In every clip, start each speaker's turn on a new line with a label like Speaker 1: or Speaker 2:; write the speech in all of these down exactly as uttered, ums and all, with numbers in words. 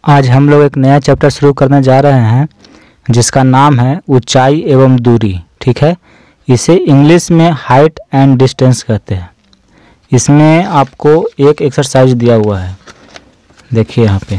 Speaker 1: आज हम लोग एक नया चैप्टर शुरू करने जा रहे हैं जिसका नाम है ऊंचाई एवं दूरी। ठीक है, इसे इंग्लिश में हाइट एंड डिस्टेंस कहते हैं। इसमें आपको एक एक्सरसाइज दिया हुआ है, देखिए यहाँ पे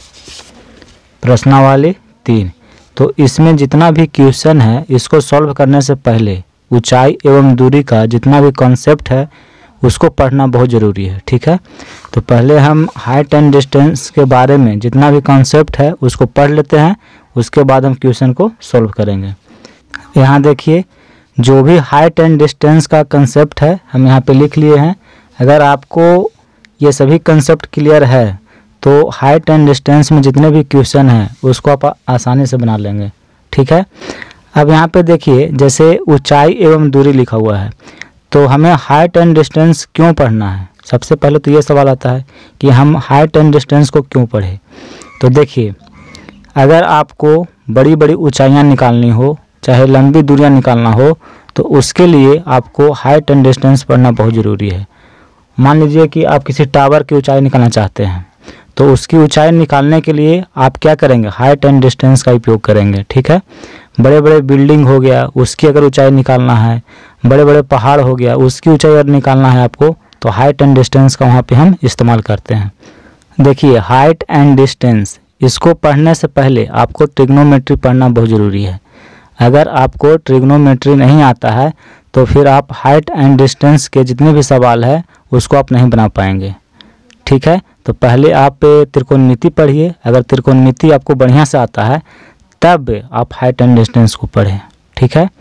Speaker 1: प्रश्नावली तीन। तो इसमें जितना भी क्वेश्चन है इसको सॉल्व करने से पहले ऊंचाई एवं दूरी का जितना भी कॉन्सेप्ट है उसको पढ़ना बहुत ज़रूरी है। ठीक है, तो पहले हम हाइट एंड डिस्टेंस के बारे में जितना भी कॉन्सेप्ट है उसको पढ़ लेते हैं, उसके बाद हम क्वेश्चन को सॉल्व करेंगे। यहाँ देखिए जो भी हाइट एंड डिस्टेंस का कंसेप्ट है हम यहाँ पे लिख लिए हैं। अगर आपको ये सभी कंसेप्ट क्लियर है तो हाइट एंड डिस्टेंस में जितने भी क्वेश्चन हैं उसको आप आसानी से बना लेंगे। ठीक है, अब यहाँ पे देखिए जैसे ऊंचाई एवं दूरी लिखा हुआ है तो हमें हाइट एंड डिस्टेंस क्यों पढ़ना है। सबसे पहले तो ये सवाल आता है कि हम हाइट एंड डिस्टेंस को क्यों पढ़ें। तो देखिए अगर आपको बड़ी बड़ी ऊंचाइयाँ निकालनी हो, चाहे लंबी दूरियाँ निकालना हो, तो उसके लिए आपको हाइट एंड डिस्टेंस पढ़ना बहुत ज़रूरी है। मान लीजिए कि आप किसी टावर की ऊंचाई निकालना चाहते हैं तो उसकी ऊंचाई निकालने के लिए आप क्या करेंगे, हाइट एंड डिस्टेंस का उपयोग करेंगे। ठीक है, बड़े बड़े बिल्डिंग हो गया उसकी अगर ऊंचाई निकालना है, बड़े बड़े पहाड़ हो गया उसकी ऊंचाई अगर निकालना है आपको, तो हाइट एंड डिस्टेंस का वहाँ पे हम इस्तेमाल करते हैं। देखिए हाइट एंड डिस्टेंस इसको पढ़ने से पहले आपको ट्रिग्नोमेट्री पढ़ना बहुत ज़रूरी है। अगर आपको ट्रिग्नोमेट्री नहीं आता है तो फिर आप हाइट एंड डिस्टेंस के जितने भी सवाल है उसको आप नहीं बना पाएंगे। ठीक है, तो पहले आप त्रिकोणमिति पढ़िए। अगर त्रिकोणमिति आपको बढ़िया से आता है तब आप हाइट एंड डिस्टेंस को पढ़ें। ठीक है,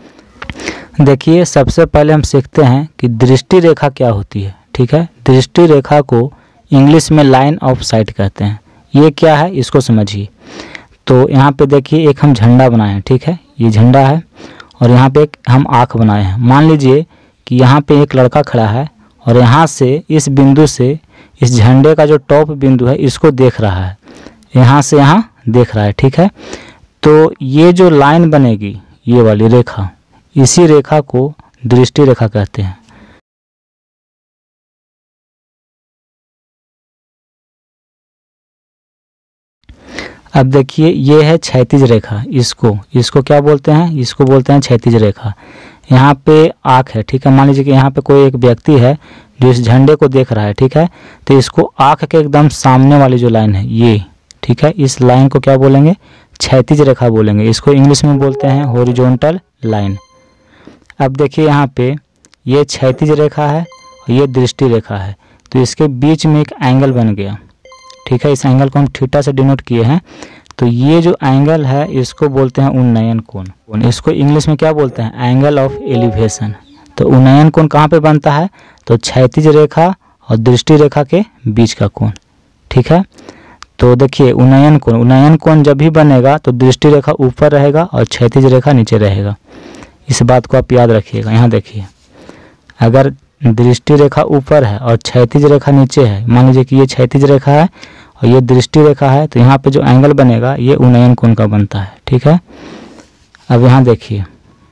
Speaker 1: देखिए सबसे पहले हम सीखते हैं कि दृष्टि रेखा क्या होती है। ठीक है, दृष्टि रेखा को इंग्लिश में लाइन ऑफ साइट कहते हैं। ये क्या है इसको समझिए। तो यहाँ पे देखिए एक हम झंडा बनाए हैं। ठीक है, ये झंडा है और यहाँ पे एक हम आँख बनाए हैं। मान लीजिए कि यहाँ पे एक लड़का खड़ा है और यहाँ से इस बिंदु से इस झंडे का जो टॉप बिंदु है इसको देख रहा है, यहाँ से यहाँ देख रहा है। ठीक है, तो ये जो लाइन बनेगी ये वाली रेखा, इसी रेखा को दृष्टि रेखा कहते हैं। अब देखिए ये है क्षैतिज रेखा, इसको इसको क्या बोलते हैं, इसको बोलते हैं क्षैतिज रेखा। यहाँ पे आँख है। ठीक है, मान लीजिए कि यहाँ पे कोई एक व्यक्ति है जो इस झंडे को देख रहा है। ठीक है, तो इसको आँख के एकदम सामने वाली जो लाइन है ये, ठीक है, इस लाइन को क्या बोलेंगे, क्षैतिज रेखा बोलेंगे। इसको इंग्लिश में बोलते हैं हॉरिजॉन्टल लाइन। अब देखिए यहाँ पे ये क्षैतिज रेखा है और ये दृष्टि रेखा है, तो इसके बीच में एक एंगल बन गया। ठीक है, इस एंगल को हम थीटा से डिनोट किए हैं। तो ये जो एंगल है इसको बोलते हैं उन्नयन कोण। इसको इंग्लिश में क्या बोलते हैं, एंगल ऑफ एलिवेशन। तो उन्नयन कोण कहाँ पे बनता है, तो क्षैतिज रेखा और दृष्टि रेखा के बीच का कोण। ठीक है, तो देखिए उन्नयन कोण, उन्नयन कोण जब भी बनेगा तो दृष्टि रेखा ऊपर रहेगा और क्षैतिज रेखा नीचे रहेगा। इस बात को आप याद रखिएगा। यहाँ देखिए अगर दृष्टि रेखा ऊपर है और क्षैतिज रेखा नीचे है, मान लीजिए कि ये क्षैतिज रेखा है और ये दृष्टि रेखा है, तो यहाँ पे जो एंगल बनेगा ये उन्नयन कोण का बनता है। ठीक है, अब यहाँ देखिए,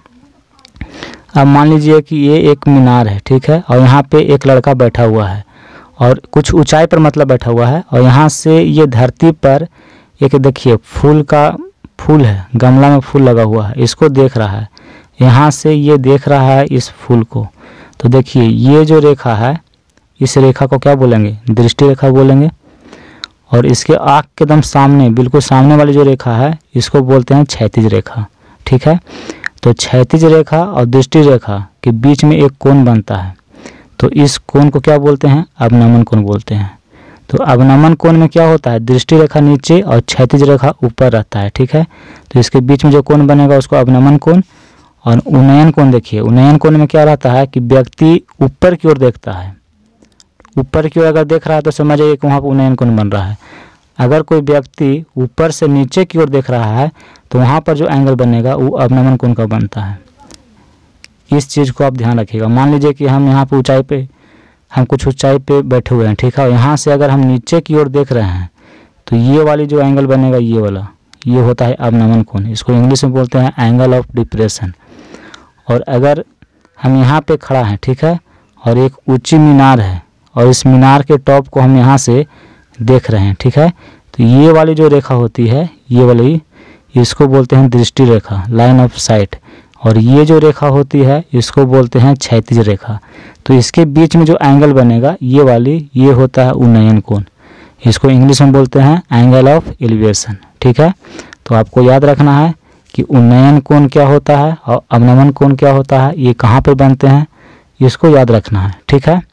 Speaker 1: अब मान लीजिए कि ये एक मीनार है। ठीक है, और यहाँ पे एक लड़का बैठा हुआ है और कुछ ऊंचाई पर मतलब बैठा हुआ है, और यहाँ से ये धरती पर एक देखिए फूल का फूल है, गमला में फूल लगा हुआ है, इसको देख रहा है। यहाँ से ये देख रहा है इस फूल को। तो देखिए ये जो रेखा है इस रेखा को क्या बोलेंगे, दृष्टि रेखा बोलेंगे। और इसके आँख के एकदम सामने, बिल्कुल सामने वाली जो रेखा है इसको बोलते हैं क्षैतिज रेखा। ठीक है, तो क्षैतिज रेखा और दृष्टि रेखा के बीच में एक कोण बनता है, तो इस कोण को क्या बोलते हैं, अवनमन कोण बोलते हैं। तो अवनमन कोण में क्या होता है, दृष्टि रेखा नीचे और क्षैतिज रेखा ऊपर रहता है। ठीक है, तो इसके बीच में जो कोण बनेगा उसको अवनमन कोण। और उन्नयन कोण देखिए, उन्नयन कोण में क्या रहता है कि व्यक्ति ऊपर की ओर देखता है, ऊपर की ओर अगर देख रहा है तो समझिए कि वहाँ पर उन्नयन कोण बन रहा है। अगर कोई व्यक्ति ऊपर से नीचे की ओर देख रहा है तो वहाँ पर जो एंगल बनेगा वो अवनमन कोण का बनता है। इस चीज़ को आप ध्यान रखिएगा। मान लीजिए कि हम यहाँ पे ऊंचाई पे, हम कुछ ऊंचाई पे बैठे हुए हैं। ठीक है, और यहाँ से अगर हम नीचे की ओर देख रहे हैं तो ये वाली जो एंगल बनेगा ये वाला, ये होता है अवनमन कोण। इसको इंग्लिश में बोलते हैं एंगल ऑफ डिप्रेशन। और अगर हम यहाँ पे खड़ा हैं, ठीक है, और एक ऊंची मीनार है और इस मीनार के टॉप को हम यहाँ से देख रहे हैं। ठीक है, तो ये वाली जो रेखा होती है, ये वाली, इसको बोलते हैं दृष्टि रेखा, लाइन ऑफ साइट। और ये जो रेखा होती है इसको बोलते हैं क्षैतिज रेखा। तो इसके बीच में जो एंगल बनेगा, ये वाली, ये होता है उन्नयन कोण। इसको इंग्लिश में बोलते हैं एंगल ऑफ एलिवेशन। ठीक है, तो आपको याद रखना है कि उन्नयन कोण क्या होता है और अवनमन कोण क्या होता है, ये कहाँ पर बनते हैं, इसको याद रखना है। ठीक है,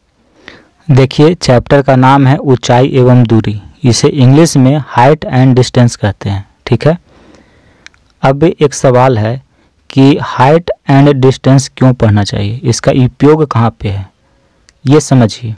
Speaker 1: देखिए चैप्टर का नाम है ऊंचाई एवं दूरी। इसे इंग्लिश में हाइट एंड डिस्टेंस कहते हैं। ठीक है, अब एक सवाल है कि हाइट एंड डिस्टेंस क्यों पढ़ना चाहिए, इसका उपयोग कहाँ पे है, ये समझिए।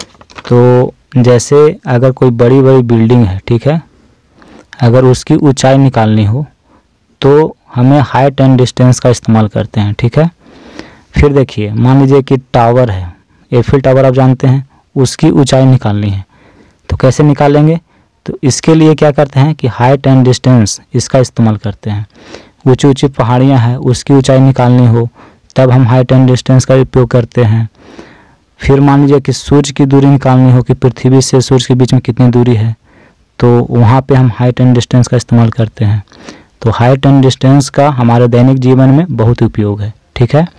Speaker 1: तो जैसे अगर कोई बड़ी बड़ी बिल्डिंग है, ठीक है, अगर उसकी ऊंचाई निकालनी हो तो हमें हाइट एंड डिस्टेंस का इस्तेमाल करते हैं। ठीक है, फिर देखिए मान लीजिए कि टावर है, एफिल टावर आप जानते हैं, उसकी ऊंचाई निकालनी है तो कैसे निकालेंगे, तो इसके लिए क्या करते हैं कि हाइट एंड डिस्टेंस इसका इस्तेमाल करते हैं। ऊंची ऊंची पहाड़ियां हैं, उसकी ऊंचाई निकालनी हो तब हम हाइट एंड डिस्टेंस का उपयोग करते हैं। फिर मान लीजिए कि सूर्य की दूरी निकालनी हो कि पृथ्वी से सूर्य के बीच में कितनी दूरी है, तो वहाँ पे हम हाइट एंड डिस्टेंस का इस्तेमाल करते हैं। तो हाइट एंड डिस्टेंस का हमारे दैनिक जीवन में बहुत उपयोग है। ठीक है,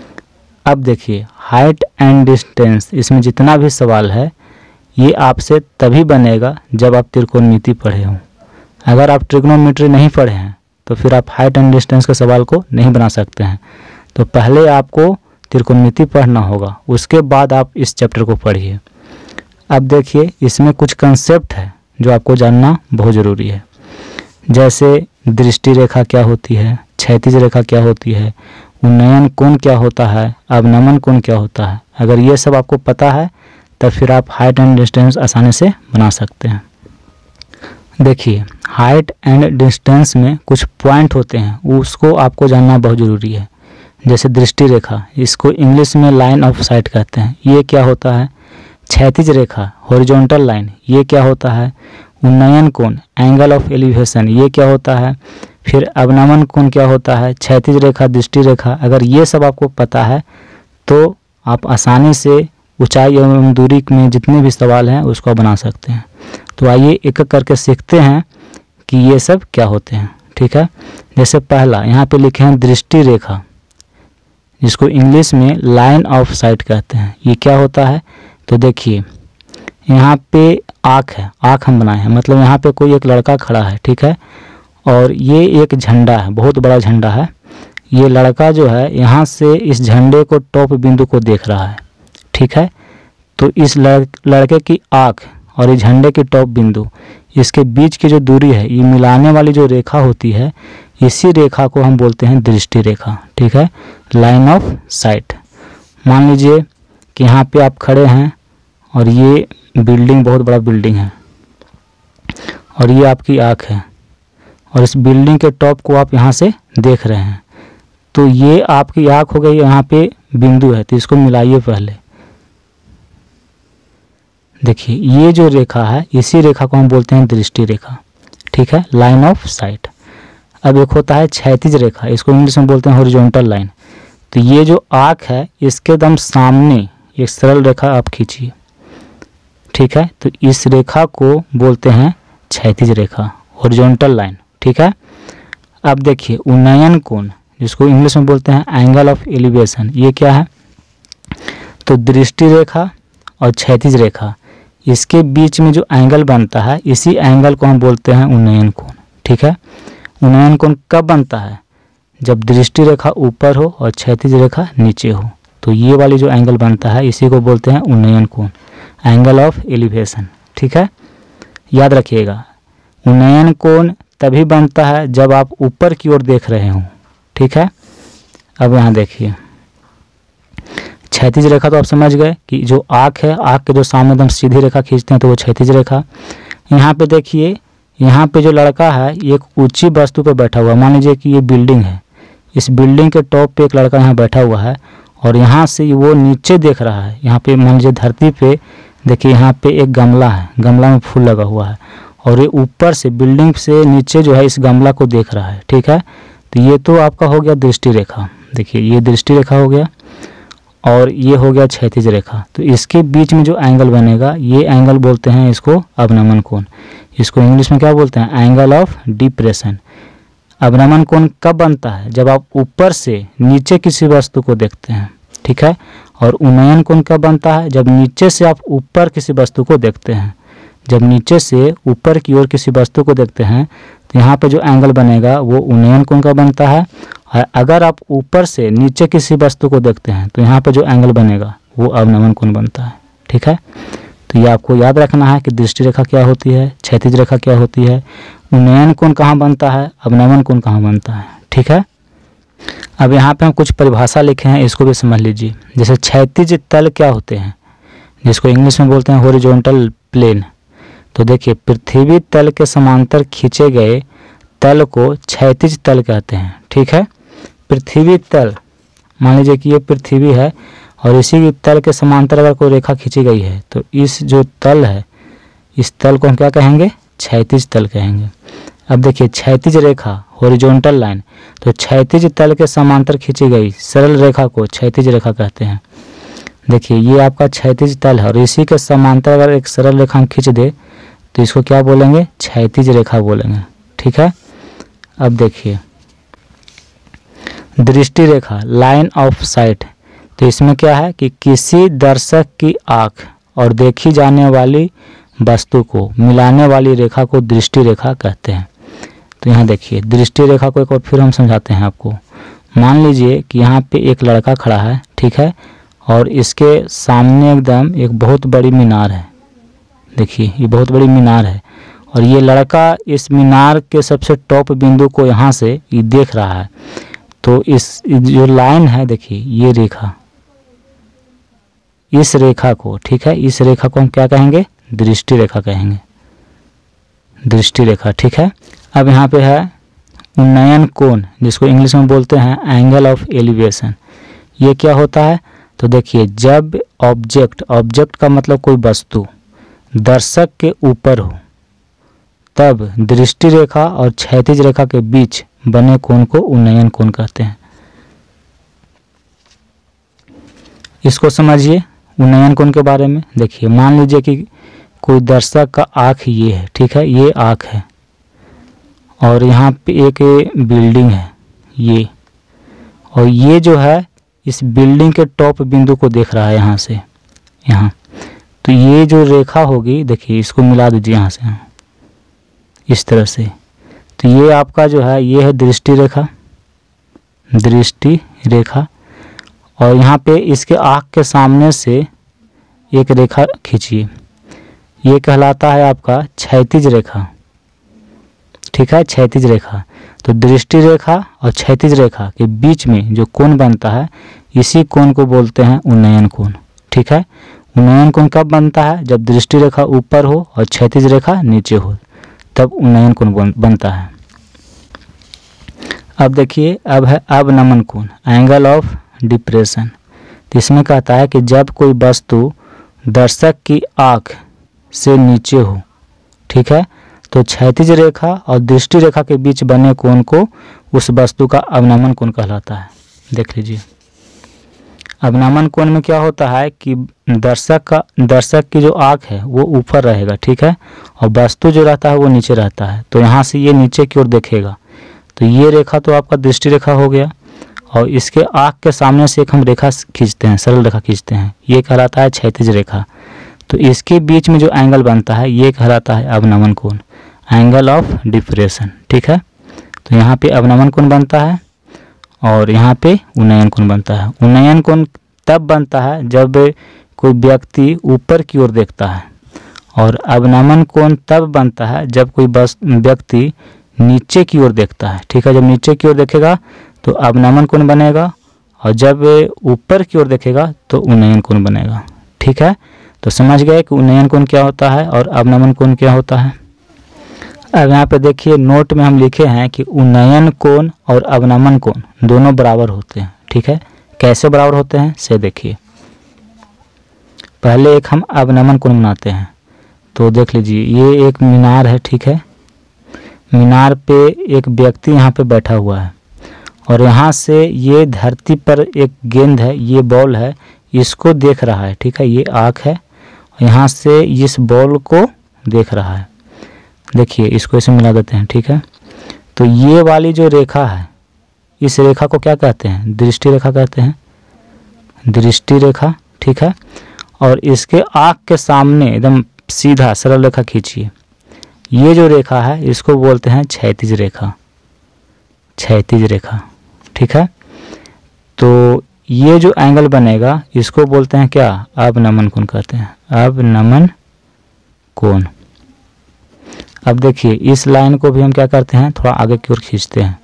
Speaker 1: अब देखिए हाइट एंड डिस्टेंस, इसमें जितना भी सवाल है ये आपसे तभी बनेगा जब आप त्रिकोणमिति पढ़े हों। अगर आप ट्रिग्नोमेट्री नहीं पढ़े हैं तो फिर आप हाइट एंड डिस्टेंस के सवाल को नहीं बना सकते हैं। तो पहले आपको त्रिकोणमिति पढ़ना होगा, उसके बाद आप इस चैप्टर को पढ़िए। अब देखिए इसमें कुछ कंसेप्ट है जो आपको जानना बहुत ज़रूरी है, जैसे दृष्टि रेखा क्या होती है, क्षैतिज रेखा क्या होती है, उन्नयन कोण क्या होता है, अवनमन कोण क्या होता है। अगर ये सब आपको पता है तब फिर आप हाइट एंड डिस्टेंस आसानी से बना सकते हैं। देखिए हाइट एंड डिस्टेंस में कुछ पॉइंट होते हैं, उसको आपको जानना बहुत ज़रूरी है। जैसे दृष्टि रेखा, इसको इंग्लिश में लाइन ऑफ साइट कहते हैं, ये क्या होता है। क्षैतिज रेखा, हॉरिजॉन्टल लाइन, ये क्या होता है। उन्नयन कोण, एंगल ऑफ एलिवेशन, ये क्या होता है। फिर अवनमन कोण क्या होता है, क्षैतिज रेखा, दृष्टि रेखा। अगर ये सब आपको पता है तो आप आसानी से ऊंचाई एवं दूरी में जितने भी सवाल हैं उसको बना सकते हैं। तो आइए एक एक करके सीखते हैं कि ये सब क्या होते हैं। ठीक है, जैसे पहला यहाँ पे लिखे हैं दृष्टि रेखा, जिसको इंग्लिश में लाइन ऑफ साइट कहते हैं। ये क्या होता है, तो देखिए यहाँ पे आँख है, आँख हम बनाए हैं, मतलब यहाँ पे कोई एक लड़का खड़ा है। ठीक है, और ये एक झंडा है, बहुत बड़ा झंडा है। ये लड़का जो है यहाँ से इस झंडे को टॉप बिंदु को देख रहा है। ठीक है, तो इस लड़के की आँख और इस झंडे की टॉप बिंदु, इसके बीच की जो दूरी है, ये मिलाने वाली जो रेखा होती है, इसी रेखा को हम बोलते हैं दृष्टि रेखा। ठीक है, लाइन ऑफ साइट। मान लीजिए कि यहाँ पे आप खड़े हैं और ये बिल्डिंग बहुत बड़ा बिल्डिंग है और ये आपकी आँख है और इस बिल्डिंग के टॉप को आप यहाँ से देख रहे हैं। तो ये आपकी आँख हो गई, यहाँ पे बिंदु है, तो इसको मिलाइए पहले। देखिए ये जो रेखा है, इसी रेखा को हम बोलते हैं दृष्टि रेखा। ठीक है, लाइन ऑफ साइट। अब एक होता है क्षैतिज रेखा, इसको इंग्लिश में बोलते हैं हॉरिजॉन्टल लाइन। तो ये जो आँख है इसके एकदम सामने एक सरल रेखा आप खींचिए। ठीक है, तो इस रेखा को बोलते हैं क्षैतिज रेखा, हॉरिजॉन्टल लाइन। ठीक है, अब देखिए उन्नयन कोण, जिसको इंग्लिश में बोलते हैं एंगल ऑफ एलिवेशन, ये क्या है, तो दृष्टि रेखा और क्षैतिज रेखा, इसके बीच में जो एंगल बनता है, इसी एंगल को हम बोलते हैं उन्नयन कोण। ठीक है, उन्नयन कोण कब बनता है, जब दृष्टि रेखा ऊपर हो और क्षैतिज रेखा नीचे हो, तो ये वाली जो एंगल बनता है इसी को बोलते हैं उन्नयन कोण, एंगल ऑफ एलिवेशन। ठीक है, याद रखिएगा उन्नयन कोण तभी बनता है जब आप ऊपर की ओर देख रहे हों। ठीक है, अब यहाँ देखिए क्षैतिज रेखा तो आप समझ गए कि जो आँख है, आँख के जो सामने एकदम सीधी रेखा खींचते हैं तो वो क्षैतिज रेखा। यहाँ पे देखिए, यहाँ पे जो लड़का है ये एक ऊंची वस्तु पे बैठा हुआ है। मान लीजिए कि ये बिल्डिंग है, इस बिल्डिंग के टॉप पे एक लड़का यहाँ बैठा हुआ है और यहाँ से वो नीचे देख रहा है। यहाँ पे मान लीजिए धरती पे देखिए, यहाँ पे एक गमला है, गमला में फूल लगा हुआ है और ये ऊपर से बिल्डिंग से नीचे जो है इस गमला को देख रहा है। ठीक है, तो ये तो आपका हो गया दृष्टि रेखा। देखिए ये दृष्टि रेखा हो गया। और ये हो गया क्षैतिज रेखा। तो इसके बीच में जो एंगल बनेगा ये एंगल बोलते हैं इसको अवनमन कोण। इसको इंग्लिश में क्या बोलते हैं? Angle of depression. अवनमन कोण कब बनता है? जब आप ऊपर से नीचे किसी वस्तु को देखते हैं, ठीक है। और उन्नयन कोण कब बनता है? जब नीचे से आप ऊपर किसी वस्तु को देखते हैं। जब नीचे से ऊपर की ओर किसी वस्तु को देखते हैं तो यहाँ पे जो एंगल बनेगा वो उन्नयन कोण का बनता है। और अगर आप ऊपर से नीचे किसी वस्तु को देखते हैं तो यहाँ पे जो एंगल बनेगा वो अवनमन कोण बनता है, ठीक है। तो ये आपको याद रखना है कि दृष्टि रेखा क्या होती है, क्षैतिज रेखा क्या होती है, उन्नयन कोण कहाँ बनता है, अवनमन कोण कहाँ बनता है, ठीक है। अब यहाँ पे हम कुछ परिभाषा लिखे हैं, इसको भी समझ लीजिए। जैसे क्षैतिज तल क्या होते हैं, जिसको इंग्लिश में बोलते हैं हॉरिजॉन्टल प्लेन। तो देखिए, पृथ्वी तल के समांतर खींचे गए तल को क्षैतिज तल कहते हैं, ठीक है। पृथ्वी तल, मान लीजिए कि ये पृथ्वी है और इसी की तल के समांतर अगर कोई रेखा खींची गई है तो इस जो तल है, इस तल को हम क्या कहेंगे? क्षैतिज तल कहेंगे। अब देखिए, क्षैतिज रेखा हॉरिजॉन्टल लाइन, तो क्षैतिज तल के समांतर खींची गई सरल रेखा को क्षैतिज रेखा कहते हैं। देखिए, ये आपका क्षैतिज तल है और इसी के समांतर अगर एक सरल रेखा हम खींच दे तो इसको क्या बोलेंगे? क्षैतिज रेखा बोलेंगे, ठीक है। अब देखिए, दृष्टि रेखा, लाइन ऑफ साइट, तो इसमें क्या है कि किसी दर्शक की आँख और देखी जाने वाली वस्तु को मिलाने वाली रेखा को दृष्टि रेखा कहते हैं। तो यहाँ देखिए, दृष्टि रेखा को एक और फिर हम समझाते हैं आपको। मान लीजिए कि यहाँ पे एक लड़का खड़ा है, ठीक है, और इसके सामने एकदम एक बहुत बड़ी मीनार है। देखिए, ये बहुत बड़ी मीनार है और ये लड़का इस मीनार के सबसे टॉप बिंदु को यहाँ से ये देख रहा है। तो इस जो लाइन है, देखिए ये रेखा, इस रेखा को, ठीक है, इस रेखा को हम क्या कहेंगे? दृष्टि रेखा कहेंगे, दृष्टि रेखा, ठीक है। अब यहाँ पे है उन्नयन कोण, जिसको इंग्लिश में बोलते हैं एंगल ऑफ एलिवेशन। ये क्या होता है? तो देखिए, जब ऑब्जेक्ट, ऑब्जेक्ट का मतलब कोई वस्तु दर्शक के ऊपर हो तब दृष्टि रेखा और क्षैतिज रेखा के बीच बने कोण को उन्नयन कोण कहते हैं। इसको समझिए उन्नयन कोण के बारे में। देखिए, मान लीजिए कि कोई दर्शक का आँख ये है, ठीक है, ये आँख है और यहाँ पे एक बिल्डिंग है ये, और ये जो है इस बिल्डिंग के टॉप बिंदु को देख रहा है यहाँ से, यहाँ। तो ये जो रेखा होगी, देखिए इसको मिला दीजिए यहाँ से, यहाँ इस तरह से। तो ये आपका जो है ये है दृष्टि रेखा, दृष्टि रेखा, और यहाँ पे इसके आँख के सामने से एक रेखा खींचिए, ये कहलाता है आपका क्षैतिज रेखा, ठीक है, क्षैतिज रेखा। तो दृष्टि रेखा और क्षैतिज रेखा के बीच में जो कोण बनता है इसी कोण को बोलते हैं उन्नयन कोण, ठीक है। उन्नयन कोण कब बनता है? जब दृष्टि रेखा ऊपर हो और क्षैतिज रेखा नीचे हो, तब उन्नयन कोण बन, बनता है। अब देखिए, अब है अवनमन कोण, एंगल ऑफ डिप्रेशन। तो इसमें कहता है कि जब कोई वस्तु दर्शक की आँख से नीचे हो, ठीक है, तो क्षैतिज रेखा और दृष्टि रेखा के बीच बने कोण को उस वस्तु का अवनमन कोण कहलाता है। देख लीजिए, अवनमन कोण में क्या होता है कि दर्शक का दर्शक की जो आँख है वो ऊपर रहेगा, ठीक है, और वस्तु जो रहता है वो नीचे रहता है। तो यहाँ से ये नीचे की ओर देखेगा, तो ये रेखा तो आपका दृष्टि रेखा हो गया, और इसके आँख के सामने से एक हम रेखा खींचते हैं, सरल रेखा खींचते हैं, ये कहलाता है क्षैतिज रेखा। तो इसके बीच में जो एंगल बनता है ये कहलाता है अवनमन कोण, एंगल ऑफ डिप्रेशन, ठीक है। तो यहाँ पे अवनमन कोण बनता है और यहाँ पे उन्नयन कोण बनता है। उन्नयन कोण तब बनता है जब कोई व्यक्ति ऊपर की ओर देखता है, और अवनमन कोण तब बनता है जब कोई व्यक्ति नीचे की ओर देखता है, ठीक है। जब नीचे की ओर देखेगा तो अवनमन कोण बनेगा, और जब ऊपर की ओर देखेगा तो उन्नयन कोण बनेगा, ठीक है। तो समझ गए कि उन्नयन कोण क्या होता है और अवनमन कोण क्या होता है। अब यहाँ पे देखिए, नोट में हम लिखे हैं कि उन्नयन कोण और अवनमन कोण दोनों बराबर होते हैं, ठीक है। कैसे बराबर होते हैं से देखिए, पहले एक हम अवनमन कोण बनाते हैं। तो देख लीजिए, ये एक मीनार है, ठीक है। मीनार पे एक व्यक्ति यहाँ पे बैठा हुआ है और यहाँ से ये धरती पर एक गेंद है, ये बॉल है, इसको देख रहा है, ठीक है, ये आँख है, यहाँ से इस बॉल को देख रहा है। देखिए इसको ऐसे मिला देते हैं, ठीक है। तो ये वाली जो रेखा है, इस रेखा को क्या कहते हैं? दृष्टि रेखा कहते हैं, दृष्टि रेखा, ठीक है। और इसके आँख के सामने एकदम सीधा सरल रेखा खींचिए, ये जो रेखा है इसको बोलते हैं क्षैतिज रेखा, क्षैतिज रेखा, ठीक है। तो ये जो एंगल बनेगा इसको बोलते हैं क्या? अवनमन कोण कहते हैं, अवनमन कोण। अब देखिए इस लाइन को भी हम क्या करते हैं, थोड़ा आगे की ओर खींचते हैं।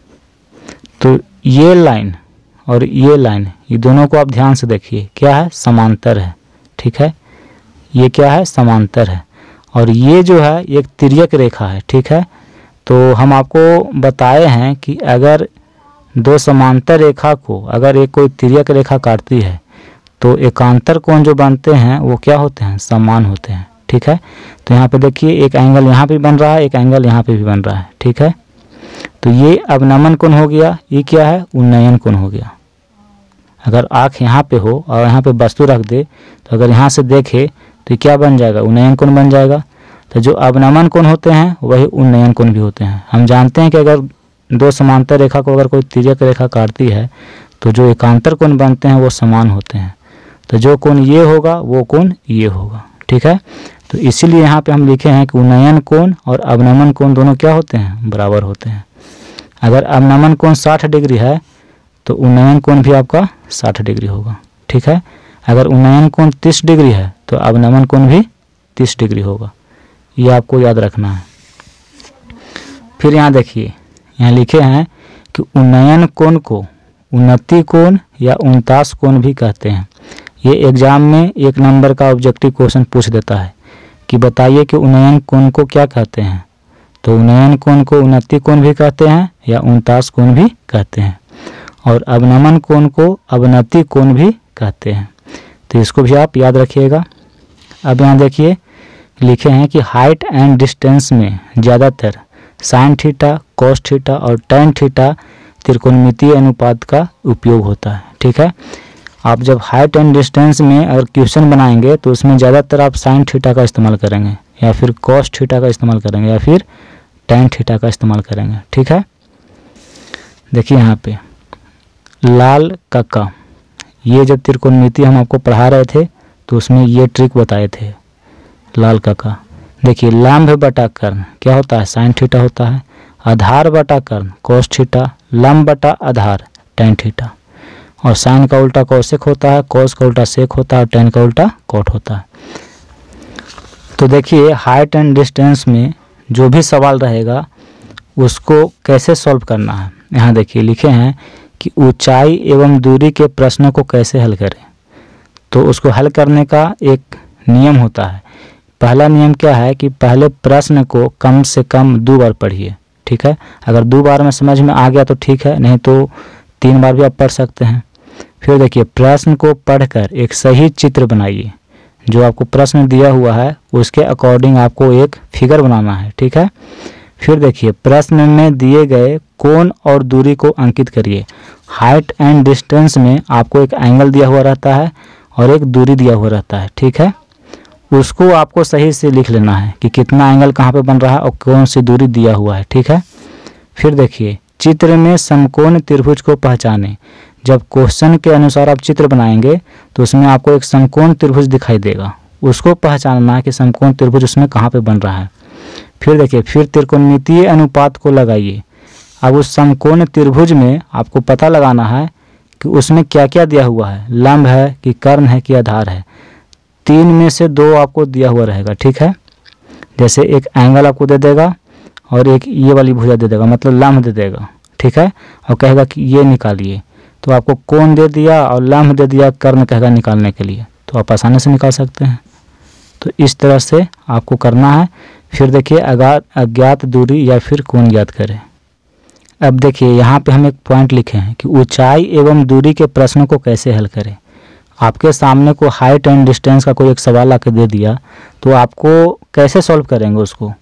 Speaker 1: तो ये लाइन और ये लाइन, ये दोनों को आप ध्यान से देखिए, क्या है? समांतर है, ठीक है। ये क्या है? समांतर है। और ये जो है एक तिर्यक रेखा है, ठीक है। तो हम आपको बताए हैं कि अगर दो समांतर रेखा को अगर एक कोई तिर्यक रेखा काटती है तो एकांतर कोण जो बनते हैं वो क्या होते हैं? समान होते हैं, ठीक है। तो यहाँ पे देखिए एक एंगल यहाँ पे बन रहा है, एक एंगल यहाँ पे भी बन रहा है, ठीक है। तो ये अवनमन कोण हो गया, ये क्या है? उन्नयन कोण हो गया। अगर आँख यहाँ पे हो और यहाँ पे वस्तु रख दे तो अगर यहाँ से देखे तो क्या बन जाएगा? उन्नयन कोण बन जाएगा। तो जो अवनमन कोण होते हैं वही उन्नयन कोण भी होते हैं। हम जानते हैं कि अगर दो समांतर रेखा को अगर कोई तिर्यक रेखा काटती है तो जो एकांतर कोण बनते हैं वो समान होते हैं। तो जो कोण ये होगा वो कोण ये होगा, ठीक है। तो इसीलिए यहाँ पे हम लिखे हैं कि उन्नयन कोण और अवनमन कोण दोनों क्या होते हैं? बराबर होते हैं। अगर अवनमन कोण साठ डिग्री है तो उन्नयन कोण भी आपका साठ डिग्री होगा, ठीक है। अगर उन्नयन कोण तीस डिग्री है तो अवनमन कोण भी तीस डिग्री होगा, ये आपको याद रखना है। फिर यहाँ देखिए, यहाँ लिखे हैं कि उन्नयन कोण को उन्नति कोण या उनतास कोण भी कहते हैं। ये एग्जाम में एक नंबर का ऑब्जेक्टिव क्वेश्चन पूछ देता है कि बताइए कि उन्नयन कोण को क्या कहते हैं। तो उन्नयन कोण को उन्नति कोण भी कहते हैं या उनतास कोण भी कहते हैं, और अवनमन कोण को अवनति कोण भी कहते हैं। तो इसको भी आप याद रखिएगा। अब यहाँ देखिए लिखे हैं कि हाइट एंड डिस्टेंस में ज़्यादातर साइन थीटा, कॉस थीटा और टैन थीटा त्रिकोणमितीय अनुपात का उपयोग होता है, ठीक है। आप जब हाइट एंड डिस्टेंस में अगर क्वेश्चन बनाएंगे तो उसमें ज़्यादातर आप साइन थीटा का इस्तेमाल करेंगे या फिर कॉस थीटा का इस्तेमाल करेंगे या फिर टैन थीटा का इस्तेमाल करेंगे, ठीक है। देखिए यहाँ पे लाल कक्का, ये जब त्रिकोणमिति हम आपको पढ़ा रहे थे तो उसमें ये ट्रिक बताए थे। लाल कक्का देखिए, लंब बटा कर्ण क्या होता है? साइन थीटा होता है। आधार बटा कर्ण कॉस थीटा, लंब बटा आधार टैन थीटा, और साइन का उल्टा कॉसेक होता है, कॉस का उल्टा सेक होता है, टैन का उल्टा कॉट होता है। तो देखिए हाइट एंड डिस्टेंस में जो भी सवाल रहेगा उसको कैसे सॉल्व करना है। यहाँ देखिए लिखे हैं कि ऊंचाई एवं दूरी के प्रश्नों को कैसे हल करें। तो उसको हल करने का एक नियम होता है। पहला नियम क्या है कि पहले प्रश्न को कम से कम दो बार पढ़िए, ठीक है। अगर दो बार में समझ में आ गया तो ठीक है, नहीं तो तीन बार भी आप पढ़ सकते हैं। फिर देखिए प्रश्न को पढ़कर एक सही चित्र बनाइए। जो आपको प्रश्न दिया हुआ है उसके अकॉर्डिंग आपको एक फिगर बनाना है, ठीक है। फिर देखिए प्रश्न में दिए गए कोण और दूरी को अंकित करिए। हाइट एंड डिस्टेंस में आपको एक एंगल दिया हुआ रहता है और एक दूरी दिया हुआ रहता है, ठीक है। उसको आपको सही से लिख लेना है कि कितना एंगल कहाँ पे बन रहा है और कौन सी दूरी दिया हुआ है, ठीक है। फिर देखिए चित्र में समकोण त्रिभुज को पहचानें। जब क्वेश्चन के अनुसार आप चित्र बनाएंगे तो उसमें आपको एक समकोण त्रिभुज दिखाई देगा, उसको पहचानना है कि समकोण त्रिभुज उसमें कहाँ पे बन रहा है। फिर देखिए फिर त्रिकोणमितीय अनुपात को लगाइए। अब उस समकोण त्रिभुज में आपको पता लगाना है कि उसमें क्या क्या दिया हुआ है, लंब है कि कर्ण है कि आधार है। तीन में से दो आपको दिया हुआ रहेगा, ठीक है। जैसे एक एंगल आपको दे देगा और एक ये वाली भुजा दे देगा, मतलब लंब दे देगा, ठीक है, और कहेगा कि ये निकालिए। तो आपको कोण दे दिया और लंब दे दिया, कर्ण कहेगा निकालने के लिए, तो आप आसानी से निकाल सकते हैं। तो इस तरह से आपको करना है। फिर देखिए अज्ञात अज्ञात दूरी या फिर कोण ज्ञात करें। अब देखिए यहाँ पे हम एक पॉइंट लिखे हैं कि ऊंचाई एवं दूरी के प्रश्नों को कैसे हल करें। आपके सामने को हाइट एंड डिस्टेंस का कोई एक सवाल आके दे दिया तो आपको कैसे सॉल्व करेंगे उसको।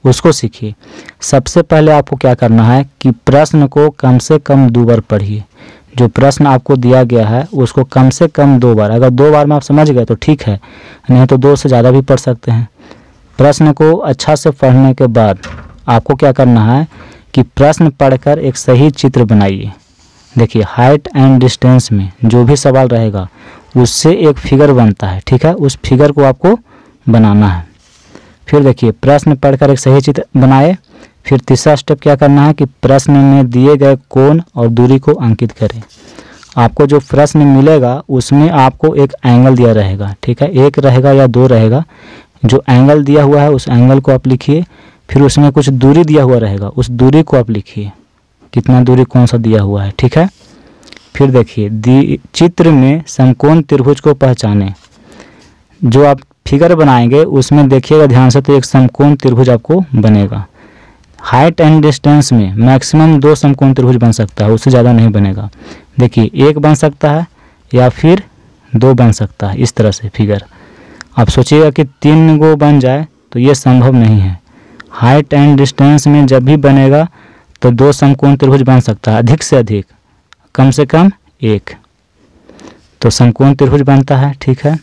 Speaker 1: उसको सीखिए। सबसे पहले आपको क्या करना है कि प्रश्न को कम से कम दो बार पढ़िए। जो प्रश्न आपको दिया गया है उसको कम से कम दो बार, अगर दो बार में आप समझ गए तो ठीक है, नहीं तो दो से ज़्यादा भी पढ़ सकते हैं। प्रश्न को अच्छा से पढ़ने के बाद आपको क्या करना है कि प्रश्न पढ़कर एक सही चित्र बनाइए। देखिए हाइट एंड डिस्टेंस में जो भी सवाल रहेगा उससे एक फिगर बनता है, ठीक है, उस फिगर को आपको बनाना है। फिर देखिए प्रश्न पढ़कर एक सही चित्र बनाए। फिर तीसरा स्टेप क्या करना है कि प्रश्न में दिए गए कोण और दूरी को अंकित करें। आपको जो प्रश्न मिलेगा उसमें आपको एक एंगल दिया रहेगा, ठीक है, एक रहेगा या दो रहेगा। जो एंगल दिया हुआ है उस एंगल को आप लिखिए। फिर उसमें कुछ दूरी दिया हुआ रहेगा, उस दूरी को आप लिखिए, कितना दूरी कौन सा दिया हुआ है, ठीक है। फिर देखिए दी चित्र में समकोण त्रिभुज को पहचानें। जो आप फिगर बनाएंगे उसमें देखिएगा ध्यान से, तो एक समकोण त्रिभुज आपको बनेगा। हाइट एंड डिस्टेंस में मैक्सिमम दो समकोण त्रिभुज बन सकता है, उससे ज़्यादा नहीं बनेगा। देखिए एक बन सकता है या फिर दो बन सकता है, इस तरह से फिगर। आप सोचिएगा कि तीन गो बन जाए तो ये संभव नहीं है। हाइट एंड डिस्टेंस में जब भी बनेगा तो दो समकोण त्रिभुज बन सकता है, अधिक से अधिक, कम से कम एक, तो समकोण त्रिभुज बनता है, ठीक है।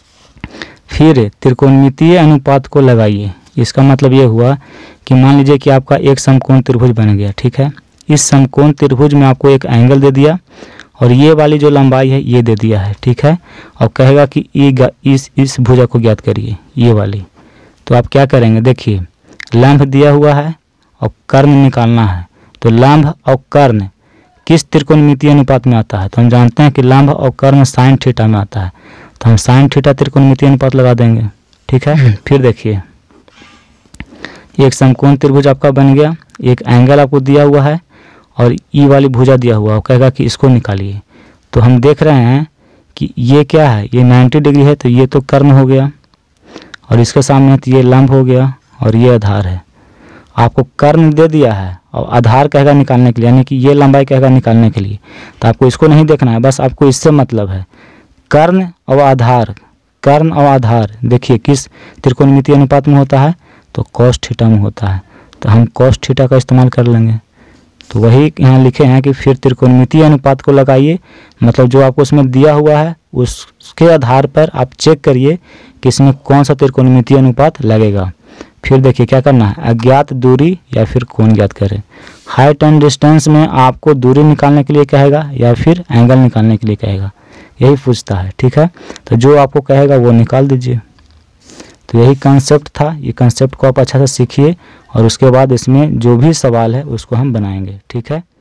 Speaker 1: फिर त्रिकोणमितीय अनुपात को लगाइए। इसका मतलब ये हुआ कि मान लीजिए कि आपका एक समकोण त्रिभुज बन गया, ठीक है। इस समकोण त्रिभुज में आपको एक एंगल दे दिया और ये वाली जो लंबाई है ये दे दिया है, ठीक है। और कहेगा कि इस इस भुजा को ज्ञात करिए, ये वाली। तो आप क्या करेंगे, देखिए लंब दिया हुआ है और कर्ण निकालना है। तो लंब और कर्ण किस त्रिकोणमितीय अनुपात में आता है, तो हम जानते हैं कि लंब और कर्ण साइन थीटा में आता है। तो हम साइन थीटा त्रिकोणमितीय अनुपात लगा देंगे, ठीक है। फिर देखिए एक समकोण त्रिभुज आपका बन गया, एक एंगल आपको दिया हुआ है और ई वाली भुजा दिया हुआ है, कहेगा कि इसको निकालिए। तो हम देख रहे हैं कि ये क्या है, ये नब्बे डिग्री है, तो ये तो कर्ण हो गया और इसके सामने तो ये लंब हो गया और ये आधार है। आपको कर्ण दे दिया है और आधार कहेगा निकालने के लिए, यानी कि ये लंबाई कहेगा निकालने के लिए। तो आपको इसको नहीं देखना है, बस आपको इससे मतलब है कर्ण और आधार। कर्ण और आधार देखिए किस त्रिकोणमितीय अनुपात में होता है, तो कॉस थीटा में होता है। तो हम कॉस थीटा का इस्तेमाल कर लेंगे। तो वही यहाँ लिखे हैं कि फिर त्रिकोणमितीय अनुपात को लगाइए, मतलब जो आपको उसमें दिया हुआ है उसके आधार पर आप चेक करिए कि इसमें कौन सा त्रिकोणमितीय अनुपात लगेगा। फिर देखिए क्या करना है, अज्ञात दूरी या फिर कोण ज्ञात करें। हाइट एंड डिस्टेंस में आपको दूरी निकालने के लिए कहेगा या फिर एंगल निकालने के लिए कहेगा, यही पूछता है, ठीक है। तो जो आपको कहेगा वो निकाल दीजिए। तो यही कंसेप्ट था। ये कंसेप्ट को आप अच्छा से सीखिए और उसके बाद इसमें जो भी सवाल है उसको हम बनाएंगे, ठीक है।